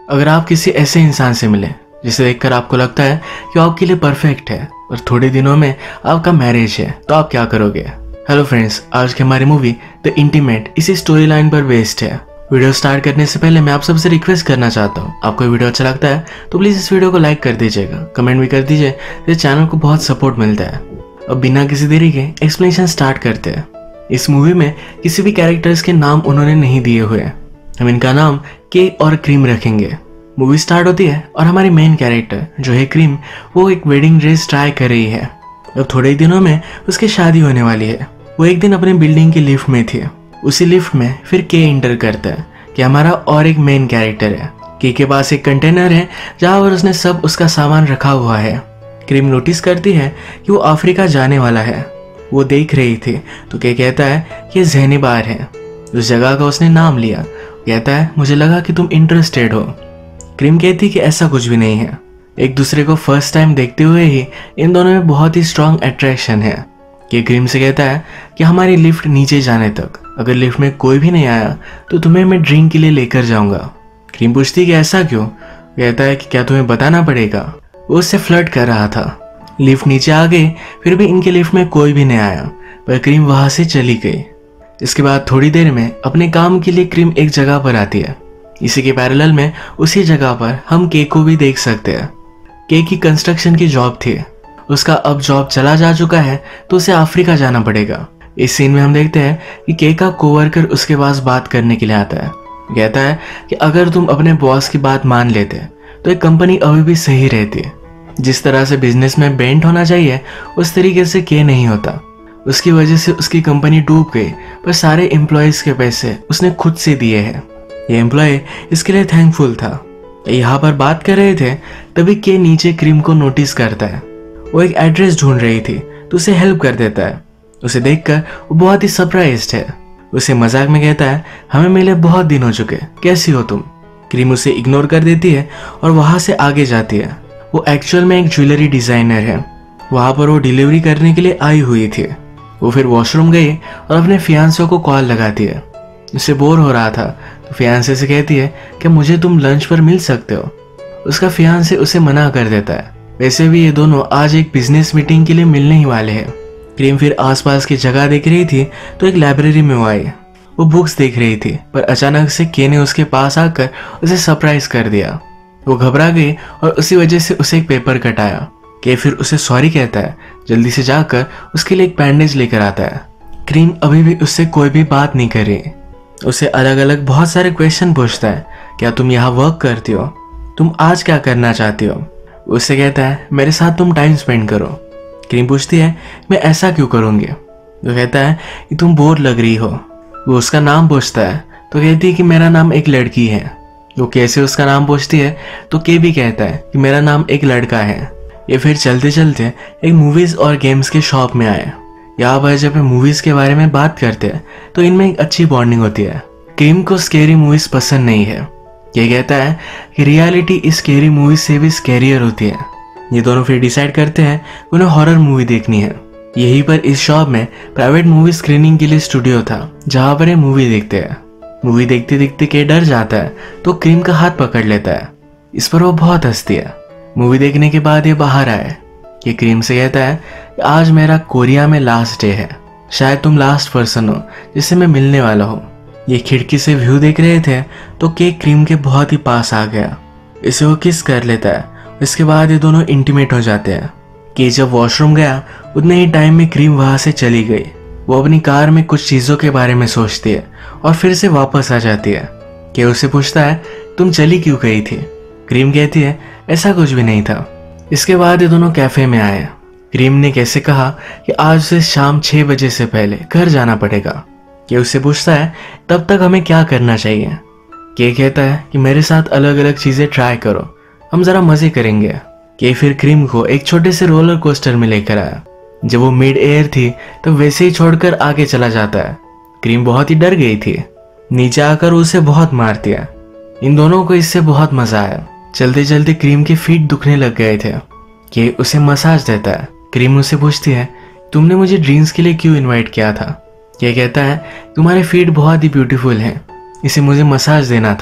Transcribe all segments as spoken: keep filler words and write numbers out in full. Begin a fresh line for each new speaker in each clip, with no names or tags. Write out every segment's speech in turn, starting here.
अगर आप किसी ऐसे इंसान से मिले जिसे देखकर आपको लगता है कि वो आपके लिए परफेक्ट है और थोड़े दिनों में आपका मैरिज है, तो आप क्या करोगे? हेलो फ्रेंड्स, आज की हमारी मूवी द इंटीमेट इसी स्टोरी लाइन पर बेस्ड है। वीडियो स्टार्ट करने से पहले मैं आप सबसे रिक्वेस्ट करना चाहता हूँ, आपको वीडियो अच्छा लगता है तो प्लीज इस वीडियो को लाइक कर दीजिएगा, कमेंट भी कर दीजिए, इस चैनल को बहुत सपोर्ट मिलता है। अब बिना किसी देरी के एक्सप्लेनेशन स्टार्ट करते हैं। इस मूवी में किसी भी कैरेक्टर्स के नाम उन्होंने नहीं दिए हुए, हम इनका नाम के और क्रीम रखेंगे। मूवी स्टार्ट होती है और हमारी मेन कैरेक्टर जो है क्रीम, वो एक वेडिंग ड्रेस ट्राई कर रही है। अब थोड़े ही दिनों में उसकी शादी होने वाली है। वो एक दिन अपने बिल्डिंग की लिफ्ट में थी, उसी लिफ्ट में फिर के इंटर करता है कि हमारा और एक मेन कैरेक्टर है। के के पास एक कंटेनर है जहाँ पर उसने सब उसका सामान रखा हुआ है। क्रीम नोटिस करती है कि वो अफ्रीका जाने वाला है। वो देख रही थी तो के कहता है कि ज़ैनिबार है। उस जगह का उसने नाम लिया। कहता है मुझे लगा कि तुम इंटरेस्टेड हो। क्रीम कहती कि ऐसा कुछ भी नहीं है। एक दूसरे को फर्स्ट टाइम देखते हुए ही इन दोनों में बहुत ही स्ट्रांग अट्रैक्शन है। कि क्रीम से कहता है कि हमारी लिफ्ट नीचे जाने तक अगर लिफ्ट में कोई भी नहीं आया तो तुम्हें मैं ड्रिंक के लिए लेकर जाऊंगा। क्रीम पूछती कि ऐसा क्यों? कहता है कि क्या तुम्हें बताना पड़ेगा? वो उससे फ्लर्ट कर रहा था। लिफ्ट नीचे आ गई, फिर भी इनके लिफ्ट में कोई भी नहीं आया, पर क्रीम वहां से चली गई। इसके बाद थोड़ी देर में अपने काम के लिए क्रीम एक जगह पर आती है। इसी के पैरेलल में उसी जगह पर हम के को भी देख सकते हैं। के की कंस्ट्रक्शन की जॉब थी, उसका अब जॉब चला जा चुका है तो उसे अफ्रीका जाना पड़ेगा। इस सीन में हम देखते हैं कि के का कोवर्कर उसके पास बात करने के लिए आता है। कहता है कि अगर तुम अपने बॉस की बात मान लेते तो एक कंपनी अभी भी सही रहती। जिस तरह से बिजनेस में बेंट होना चाहिए उस तरीके से के नहीं होता। उसकी वजह से उसकी कंपनी डूब गई, पर सारे एम्प्लॉयज के पैसे उसने खुद से दिए हैं। ये एम्प्लॉय इसके लिए थैंकफुल था। यहाँ पर बात कर रहे थे तभी के नीचे क्रीम को नोटिस करता है। वो एक एड्रेस ढूंढ रही थी तो उसे हेल्प कर देता है। उसे देखकर वो बहुत ही सरप्राइज्ड है। उसे मजाक में कहता है हमें मिले बहुत दिन हो चुके, कैसी हो तुम? क्रीम उसे इग्नोर कर देती है और वहां से आगे जाती है। वो एक्चुअल में एक ज्वेलरी डिजाइनर है। वहां पर वो डिलीवरी करने के लिए आई हुई थी। वो फिर वॉशरूम गई और अपने फियांसे को कॉल लगाती है। उसे बोर हो रहा था तो फियांसे से कहती है कि मुझे तुम लंच पर मिल सकते हो। उसका फियांसे उसे मना कर देता है। वैसे भी ये दोनों आज एक बिजनेस मीटिंग के लिए मिलने ही वाले हैं। क्रीम फिर आसपास की जगह देख रही थी तो एक लाइब्रेरी में वो आई। वो बुक्स देख रही थी, पर अचानक से के ने उसके पास आकर उसे सरप्राइज कर दिया। वो घबरा गई और उसी वजह से उसे एक पेपर कटाया। के फिर उसे सॉरी कहता है, जल्दी से जाकर उसके लिए एक बैंडेज लेकर आता है। क्रीम अभी भी उससे कोई भी बात नहीं कर रही। उसे अलग अलग बहुत सारे क्वेश्चन पूछता है, क्या तुम यहाँ वर्क करती हो? तुम आज क्या करना चाहती हो? उससे कहता है मेरे साथ तुम टाइम स्पेंड करो। क्रीम पूछती है मैं ऐसा क्यों करूँगी? वो कहता है कि तुम बोर लग रही हो। वो उसका नाम पूछता है तो कहती है कि मेरा नाम एक लड़की है। वो कैसे उसका नाम पूछती है तो के भी कहता है कि मेरा नाम एक लड़का है। ये फिर चलते चलते एक मूवीज और गेम्स के शॉप में आए। यहाँ पर जब मूवीज के बारे में बात करते हैं तो इनमें एक अच्छी बॉन्डिंग होती है। क्रीम को स्केरी मूवीज पसंद नहीं है। ये कहता है कि रियलिटी इस स्केरी मूवी से भी स्केरियर होती है। ये दोनों फिर डिसाइड करते हैं उन्हें हॉरर मूवी देखनी है। यहीं पर इस शॉप में प्राइवेट मूवी स्क्रीनिंग के लिए स्टूडियो था जहाँ पर ये मूवी देखते हैं। मूवी देखते देखते के डर जाता है तो क्रीम का हाथ पकड़ लेता है। इस पर वो बहुत हंसती है। मूवी देखने के बाद ये बाहर आए। ये क्रीम से कहता है कि आज मेरा कोरिया में लास्ट डे है, शायद तुम लास्ट पर्सन हो जिससे मैं मिलने वाला हूँ। ये खिड़की से व्यू देख रहे थे तो के क्रीम के बहुत ही पास आ गया। इसे वो किस कर लेता है। इसके बाद ये दोनों इंटीमेट हो जाते हैं। के जब वॉशरूम गया उतने ही टाइम में क्रीम वहां से चली गई। वो अपनी कार में कुछ चीजों के बारे में सोचती है और फिर से वापस आ जाती है। के उससे पूछता है तुम चली क्यों गई थी? क्रीम कहती है ऐसा कुछ भी नहीं था। इसके बाद ये दोनों कैफे में आए। क्रीम ने कैसे कहा कि आज से शाम छह बजे से पहले घर जाना पड़ेगा। के उससे पूछता है तब तक हमें क्या करना चाहिए? के कहता है कि मेरे साथ अलग अलग चीजें ट्राई करो, हम जरा मजे करेंगे। के फिर क्रीम को एक छोटे से रोलर कोस्टर में लेकर आया। जब वो मिड एयर थी तो वैसे ही छोड़कर आगे चला जाता है। क्रीम बहुत ही डर गई थी। नीचे आकर उसे बहुत मारती है। इन दोनों को इससे बहुत मजा आया। चलते चलते क्रीम के फीट दुखने लग गए थे। के उसे मसाज देता है। क्रीम उसे पूछती है तुमने मुझे ड्रीम्स के लिए क्यों इनवाइट किया था? ये कहता है तुम्हारे फीट बहुत ही ब्यूटीफुल हैं, इसे मुझे मसाज देना था।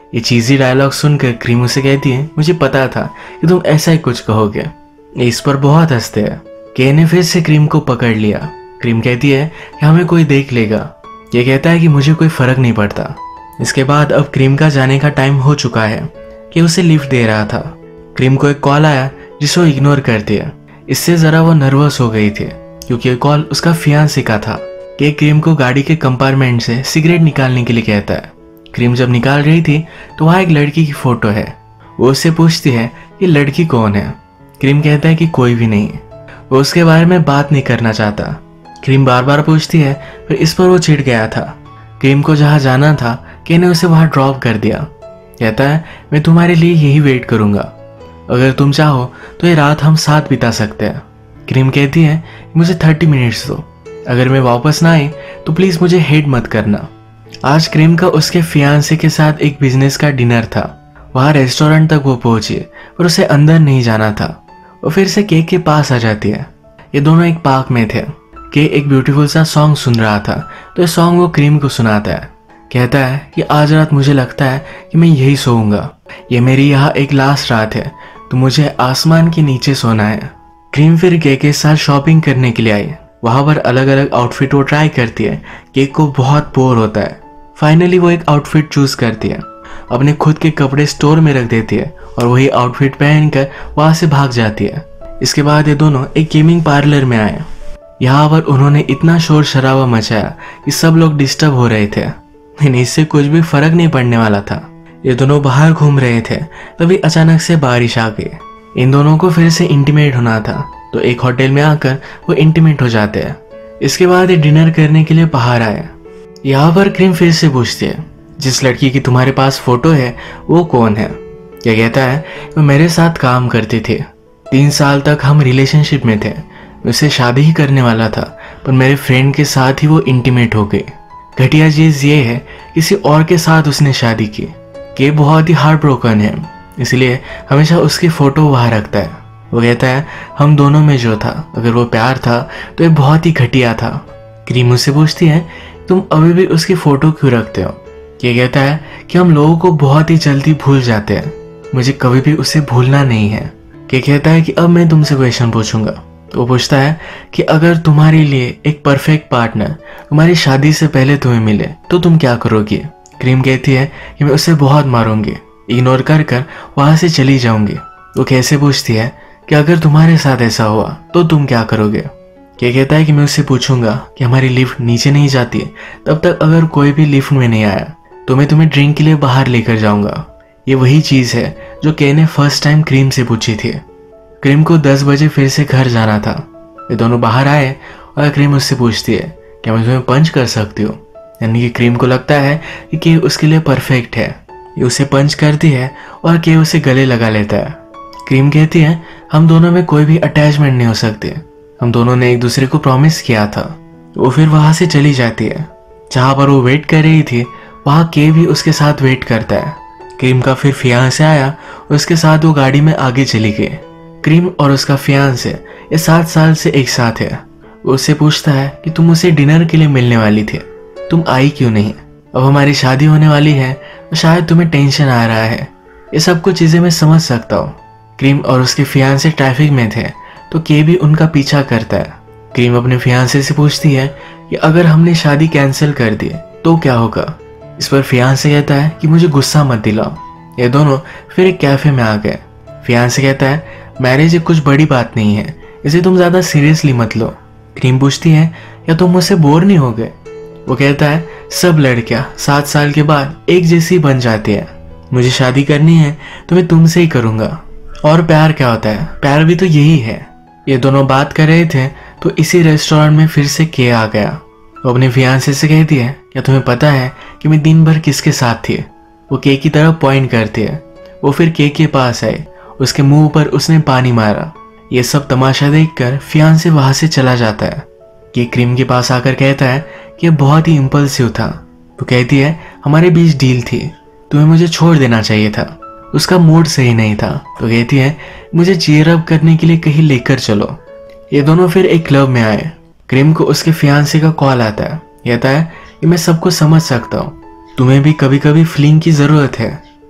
ये चीज़ी डायलॉग सुनकर क्रीम उसे कहती है, मुझे पता था कि तुम ऐसा ही कुछ कहोगे। इस पर बहुत हंसते हैं। के ने फिर से क्रीम को पकड़ लिया। क्रीम कहती है कि हमें कोई देख लेगा। ये कहता है कि मुझे कोई फर्क नहीं पड़ता। इसके बाद अब क्रीम का जाने का टाइम हो चुका है कि उसे लिफ्ट दे रहा था। क्रीम को एक कॉल आया जिसे वो इग्नोर कर दिया। इससे ज़रा वो नर्वस हो गई थी क्योंकि ये कॉल उसका फियांसे का था कि क्रीम को गाड़ी के कंपार्टमेंट से सिगरेट निकालने के लिए कहता है। क्रीम जब निकाल रही थी तो वहाँ एक लड़की की फोटो है। वो उससे पूछती है ये लड़की कौन है। क्रीम कहता है कि कोई भी नहीं। वो उसके बारे में बात नहीं करना चाहता। क्रीम बार बार पूछती है, फिर इस पर वो चिढ़ गया था। क्रीम को जहाँ जाना था के ने उसे वहाँ ड्रॉप कर दिया। कहता है मैं तुम्हारे लिए यही वेट करूँगा, अगर तुम चाहो तो ये रात हम साथ बिता सकते हैं। क्रीम कहती है मुझे थर्टी मिनट्स दो, अगर मैं वापस ना आई तो प्लीज़ मुझे हेट मत करना। आज क्रीम का उसके फियांसे के साथ एक बिजनेस का डिनर था। वहाँ रेस्टोरेंट तक वो पहुंची पर उसे अंदर नहीं जाना था। वो फिर से केक के पास आ जाती है। ये दोनों एक पार्क में थे। के एक ब्यूटीफुल सा सॉन्ग सुन रहा था तो ये सॉन्ग वो क्रीम को सुनाता है। कहता है कि आज रात मुझे लगता है कि मैं यही सोऊंगा। ये मेरी यहाँ एक लास्ट रात है तो मुझे आसमान के नीचे सोना है। क्रीम फिर केक के साथ शॉपिंग करने के लिए आई। वहाँ पर अलग अलग आउटफिट वो ट्राई करती है। केक को बहुत बोर होता है। फाइनली वो एक आउटफिट चूज करती है। अपने खुद के कपड़े स्टोर में रख देती है और वही आउटफिट पहनकर वहाँ से भाग जाती है। इसके बाद ये दोनों एक गेमिंग पार्लर में आए। यहाँ पर उन्होंने इतना शोर शराबा मचाया कि सब लोग डिस्टर्ब हो रहे थे, लेकिन इससे कुछ भी फर्क नहीं पड़ने वाला था। ये दोनों बाहर घूम रहे थे तभी अचानक से बारिश आ गई। इन दोनों को फिर से इंटीमेट होना था तो एक होटल में आकर वो इंटीमेट हो जाते हैं। इसके बाद ये डिनर करने के लिए बाहर आए। यहाँ पर क्रीम फिर से पूछती है जिस लड़की की तुम्हारे पास फोटो है वो कौन है। यह कहता है वो मेरे साथ काम करती थी। तीन साल तक हम रिलेशनशिप में थे। मैं उससे शादी ही करने वाला था पर मेरे फ्रेंड के साथ ही वो इंटीमेट हो गई। घटिया चीज़ ये है किसी और के साथ उसने शादी की। के बहुत ही हार्ट ब्रोकन है इसलिए हमेशा उसकी फ़ोटो वहाँ रखता है। वो कहता है हम दोनों में जो था अगर वो प्यार था तो ये बहुत ही घटिया था। क्रीम उससे पूछती है तुम अभी भी उसकी फ़ोटो क्यों रखते हो। ये कहता है कि हम लोगों को बहुत ही जल्दी भूल जाते हैं, मुझे कभी भी उसे भूलना नहीं है। के कहता है कि अब मैं तुमसे क्वेश्चन पूछूंगा। तो वो पूछता है कि अगर तुम्हारे लिए एक परफेक्ट पार्टनर तुम्हारी शादी से पहले तुम्हें मिले तो तुम क्या करोगी। क्रीम कहती है कि मैं उसे बहुत मारूंगी, इग्नोर कर कर वहाँ से चली जाऊंगी। वो कैसे पूछती है कि अगर तुम्हारे साथ ऐसा हुआ तो तुम क्या करोगे। क्या कहता है कि मैं उससे पूछूंगा कि हमारी लिफ्ट नीचे नहीं जाती तब तक अगर कोई भी लिफ्ट में नहीं आया तो मैं तुम्हें ड्रिंक के लिए बाहर लेकर जाऊंगा। ये वही चीज़ है जो के ने फर्स्ट टाइम क्रीम से पूछी थी। क्रीम को दस बजे फिर से घर जाना था। ये दोनों बाहर आए और क्रीम उससे पूछती है क्या मैं तुम्हें पंच कर सकती हूँ। यानी कि क्रीम को लगता है कि के उसके लिए परफेक्ट है। ये उसे पंच करती है और के उसे गले लगा लेता है। क्रीम कहती है हम दोनों में कोई भी अटैचमेंट नहीं हो सकती, हम दोनों ने एक दूसरे को प्रॉमिस किया था। वो फिर वहाँ से चली जाती है। जहाँ पर वो वेट कर रही थी वहाँ के भी उसके साथ वेट करता है। क्रीम का फिर फियांसे आया और उसके साथ वो गाड़ी में आगे चली गई। क्रीम और उसका फियांसे ये सात साल से एक साथ है। वो उससे पूछता है कि तुम उसे डिनर के लिए मिलने वाली थी, तुम आई क्यों नहीं। अब हमारी शादी होने वाली है तो शायद तुम्हें टेंशन आ रहा है। ये सब कुछ चीज़ें मैं समझ सकता हूँ। क्रीम और उसके फियांसे ट्रैफिक में थे तो के भी उनका पीछा करता है। क्रीम अपने फियांसे से पूछती है कि अगर हमने शादी कैंसिल कर दी तो क्या होगा। इस पर फियांसे कहता है कि मुझे गुस्सा मत दिलाओ। ये दोनों फिर एक कैफे में आ गए। फियांसे कहता है मैरिज एक कुछ बड़ी बात नहीं है, इसे तुम ज़्यादा सीरियसली मत लो। क्रीम पूछती है या तुम मुझसे बोर नहीं हो गए। वो कहता है सब लड़कियां सात साल के बाद एक जैसी बन जाती है, मुझे शादी करनी है तो मैं तुमसे ही करूँगा। और प्यार क्या होता है, प्यार भी तो यही है। ये दोनों बात कर रहे थे तो इसी रेस्टोरेंट में फिर से के आ गया। वो अपने फियांसे से कहती है क्या तुम्हें पता है कि मैं दिन भर किसके साथ थी। वो के की तरफ पॉइंट करती है। वो फिर के के पास आए, उसके मुंह पर उसने पानी मारा। ये सब तमाशा देखकर फियांसे वहां से चला जाता है। के क्रीम के पास आकर कहता है कि यह बहुत ही इम्पल्सिव था। वो कहती है हमारे बीच डील थी, तुम्हें मुझे छोड़ देना चाहिए था, उसका मूड सही नहीं था। तो कहती है मुझे चीयर अप करने के लिए कहीं लेकर चलो। ये दोनों फिर एक क्लब में आए। क्रीम को उसके फियांसे का कॉल आता है। कहता है कि मैं सबको समझ सकता हूँ, तुम्हें भी कभी कभी फीलिंग की ज़रूरत है,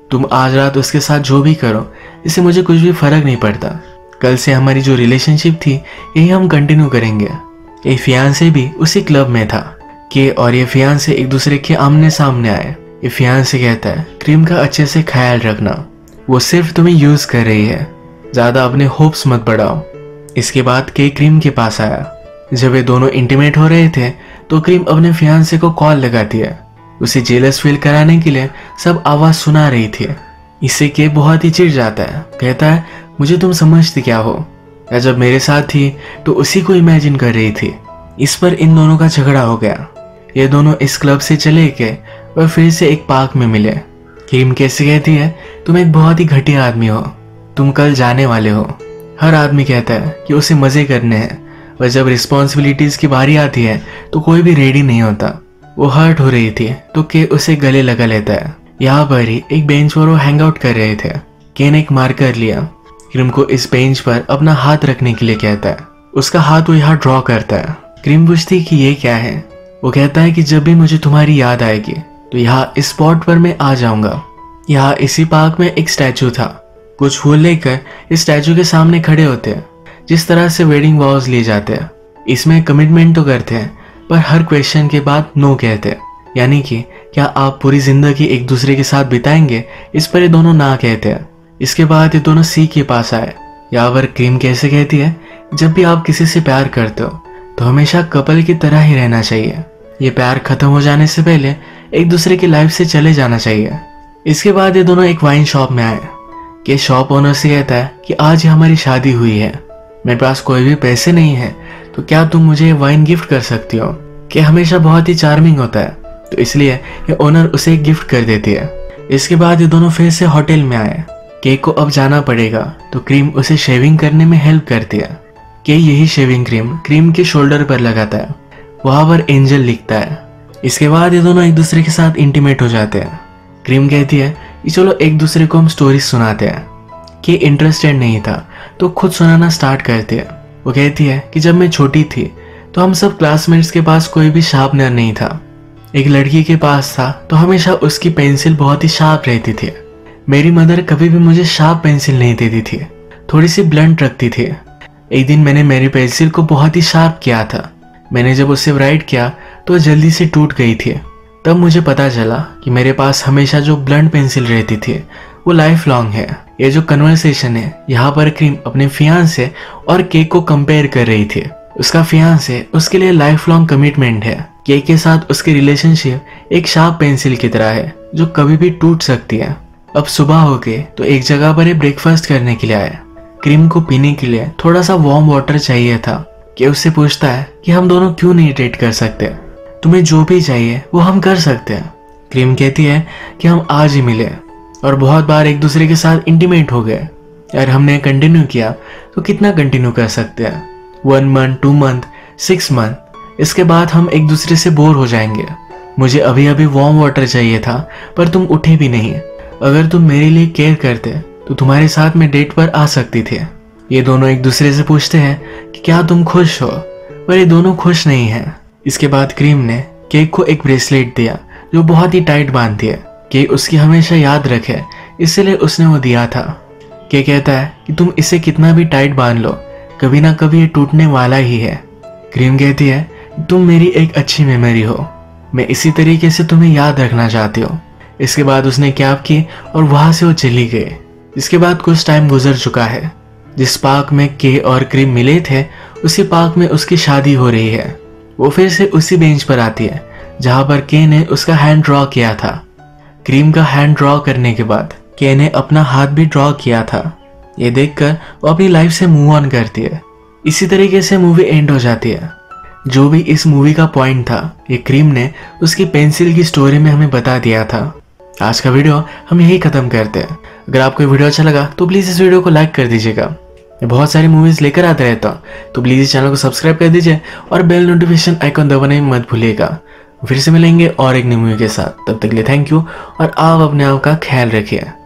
तुम आज रात उसके साथ जो भी करो, इससे मुझे कुछ भी फर्क नहीं पड़ता। कल से हमारी जो रिलेशनशिप थी यही हम कंटिन्यू करेंगे। ये फियांसे भी उसी क्लब में था के और ये फियांसे एक दूसरे के आमने सामने आए। ये फियांसे कहता है क्रीम का अच्छे से ख्याल रखना, वो सिर्फ तुम्हें यूज कर रही है, ज्यादा अपने होप्स मत बढ़ाओ। इसके बाद के क्रीम के पास आया। जब ये दोनों इंटीमेट हो रहे थे तो क्रीम अपने फियांसे को कॉल लगाती है, उसे जेलस फील कराने के लिए सब आवाज सुना रही थी। इससे के बहुत ही चिढ़ जाता है, कहता है मुझे तुम समझती क्या हो, या जब मेरे साथ थी तो उसी को इमेजिन कर रही थी। इस पर इन दोनों का झगड़ा हो गया। ये दोनों इस क्लब से चले गए और फिर से एक पार्क में मिले। क्रीम कैसे कहती है तुम एक बहुत ही घटिया आदमी हो, तुम कल जाने वाले हो। हर आदमी कहता है कि उसे मजे करने हैं, और जब रिस्पॉन्सिबिलिटीज की बारी आती है तो कोई भी रेडी नहीं होता। वो हर्ट हो रही थी तो के उसे गले लगा लेता है। यहाँ पर ही एक बेंच पर वो हैंग आउट कर रहे थे। के ने एक मार्कर लिया, क्रीम को इस बेंच पर अपना हाथ रखने के लिए कहता है। उसका हाथ वो यहाँ ड्रॉ करता है। क्रीम पूछती कि ये क्या है। वो कहता है कि जब भी मुझे तुम्हारी याद आएगी तो यहाँ इस स्पॉट पर मैं आ जाऊंगा। यहाँ इसी पार्क में एक स्टैचू था। कुछ फूल लेकर इस स्टैचू के सामने खड़े होते हैं। जिस तरह से वेडिंग वॉज लिए जाते हैं, इसमें कमिटमेंट तो करते हैं पर हर क्वेश्चन के बाद नो कहते हैं, यानी कि क्या आप पूरी जिंदगी एक दूसरे के साथ बिताएंगे, इस पर ये दोनों ना कहते हैं। इसके बाद ये दोनों सी के पास आए। यहाँ पर क्रीम कैसे कहती है जब भी आप किसी से प्यार करते हो तो हमेशा कपल की तरह ही रहना चाहिए, ये प्यार खत्म हो जाने से पहले एक दूसरे की लाइफ से चले जाना चाहिए। इसके बाद ये दोनों एक वाइन शॉप में आए। कि शॉप ओनर से कहता है कि आज ही हमारी शादी हुई है, मेरे पास कोई भी पैसे नहीं है, तो क्या तुम मुझे वाइन गिफ्ट कर सकती हो। कि हमेशा बहुत ही चार्मिंग होता है तो इसलिए ये ओनर उसे एक गिफ्ट कर देती है। इसके बाद ये दोनों फिर से होटल में आए। केक को अब जाना पड़ेगा तो क्रीम उसे शेविंग करने में हेल्प करती है। के यही शेविंग क्रीम क्रीम के शोल्डर पर लगाता है। वहां पर एंजल लिखता है। इसके बाद ये दोनों एक दूसरे के साथ इंटीमेट हो जाते हैं। क्रीम कहती है कि चलो एक दूसरे को हम स्टोरी सुनाते हैं। के इंटरेस्टेड नहीं था तो खुद सुनाना स्टार्ट करती है। वो कहती है कि जब मैं छोटी थी तो हम सब क्लासमेट्स के पास कोई भी शार्पनर नहीं था। एक लड़की के पास था तो हमेशा उसकी पेंसिल बहुत ही शार्प रहती थी। मेरी मदर कभी भी मुझे शार्प पेंसिल नहीं देती थी, थोड़ी सी ब्लंट रखती थी। एक दिन मैंने मेरी पेंसिल को बहुत ही शार्प किया था। मैंने जब उससे राइट किया तो जल्दी से टूट गई थी। तब मुझे पता चला कि मेरे पास हमेशा जो ब्लंट पेंसिल रहती थी वो लाइफ लॉन्ग है। ये जो कन्वर्सेशन है, यहाँ पर क्रीम अपने फियांसे और केक को कंपेयर कर रही थी। उसका फियांसे उसके लिए लाइफ लॉन्ग कमिटमेंट है। केक के साथ उसकी रिलेशनशिप एक शार्प पेंसिल की तरह है जो कभी भी टूट सकती है। अब सुबह हो गई तो एक जगह पर ब्रेकफास्ट करने के लिए आए। क्रीम को पीने के लिए थोड़ा सा वार्म वाटर चाहिए था। कि उससे पूछता है कि हम दोनों क्यों नहीं डेट कर सकते, तुम्हें जो भी चाहिए वो हम कर सकते हैं। क्रीम कहती है कि हम आज ही मिले और बहुत बार एक दूसरे के साथ इंटीमेट हो गए, और हमने कंटिन्यू किया तो कितना कंटिन्यू कर सकते हैं, one month, two month, six month. इसके बाद हम एक दूसरे से बोर हो जाएंगे। मुझे अभी अभी वार्म वाटर चाहिए था पर तुम उठे भी नहीं। अगर तुम मेरे लिए केयर करते तो तुम्हारे साथ मैं डेट पर आ सकती थी। ये दोनों एक दूसरे से पूछते हैं कि क्या तुम खुश हो, पर ये दोनों खुश नहीं हैं। इसके बाद क्रीम ने केक को एक ब्रेसलेट दिया जो बहुत ही टाइट बांधती है कि उसकी हमेशा याद रखे, इसलिए उसने वो दिया था। के कहता है कि तुम इसे कितना भी टाइट बांध लो, कभी ना कभी ये टूटने वाला ही है। क्रीम कहती है तुम मेरी एक अच्छी मेमोरी हो, मैं इसी तरीके से तुम्हें याद रखना चाहती हूँ। इसके बाद उसने कैब की और वहां से वो चली गई। इसके बाद कुछ टाइम गुजर चुका है। जिस पार्क में के और क्रीम मिले थे उसी पार्क में उसकी शादी हो रही है। वो फिर से उसी बेंच पर आती है जहां पर के ने उसका हैंड ड्रॉ किया था। क्रीम का हैंड ड्रॉ करने के बाद के ने अपना हाथ भी ड्रॉ किया था। ये देखकर वो अपनी लाइफ से मूव ऑन करती है। इसी तरीके से मूवी एंड हो जाती है। जो भी इस मूवी का पॉइंट था ये क्रीम ने उसकी पेंसिल की स्टोरी में हमें बता दिया था। आज का वीडियो हम यही खत्म करते हैं। अगर आपको वीडियो अच्छा लगा तो प्लीज इस वीडियो को लाइक कर दीजिएगा। मैं बहुत सारी मूवीज लेकर आता रहता हूँ, तो प्लीज इस चैनल को सब्सक्राइब कर दीजिए और बेल नोटिफिकेशन आइकॉन दबाने मत भूलिएगा। फिर से मिलेंगे और एक नई मूवी के साथ, तब तक के लिए थैंक यू और आप अपने आप का ख्याल रखिए।